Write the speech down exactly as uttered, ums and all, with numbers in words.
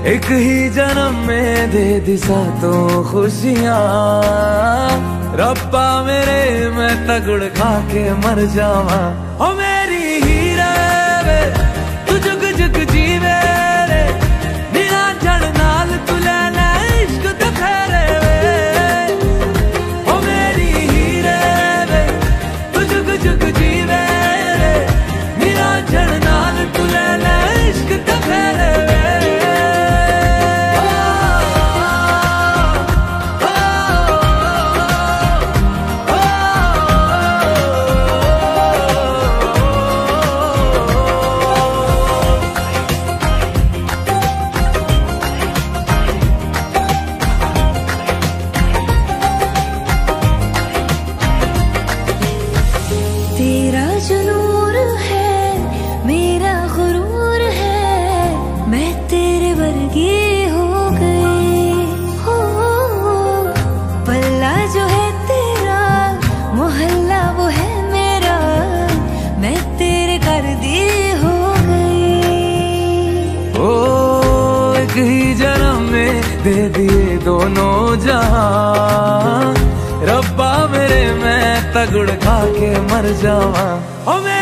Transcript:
एक ही जन्म में दे दिशा तो खुशियाँ, रब्बा मेरे मैं तगड़ खा के मर जावा। ओ मेरी हीरे वे तू जुग जुग जीवे रे, निरा जड़ नाल तू लेना इश्क ते फेरे वे। ओ मेरी हीरे वे तू जुग जुग जीवे रे, निरा जड़ नाल तू लेना इश्क ते फेरे वे। तेरा जो नूर है मेरा गुरूर है, मैं तेरे वर्गी हो गई हो। पल्ला जो है तेरा मोहल्ला वो है मेरा, मैं तेरे कर दी हो गई। ओ एक ही जन्म में दे दिए दोनों जहां, रब्बा मेरे मैं तगड़ खा के मर जावा। ओ